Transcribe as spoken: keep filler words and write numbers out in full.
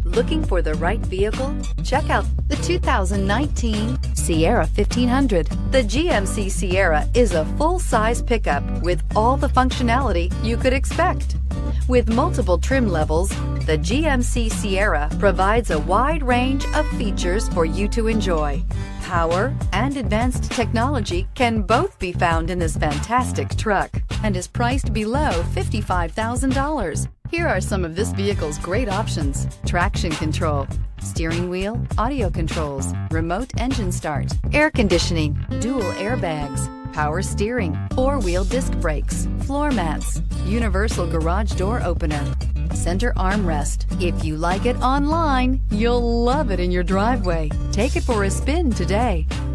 Looking for the right vehicle? Check out the two thousand nineteen Sierra fifteen hundred. The G M C Sierra is a full-size pickup with all the functionality you could expect. With multiple trim levels, the G M C Sierra provides a wide range of features for you to enjoy. Power and advanced technology can both be found in this fantastic truck and is priced below fifty-five thousand dollars. Here are some of this vehicle's great options: traction control, steering wheel audio controls, remote engine start, air conditioning, dual airbags, power steering, four-wheel disc brakes, floor mats, universal garage door opener, center armrest. If you like it online, you'll love it in your driveway. Take it for a spin today.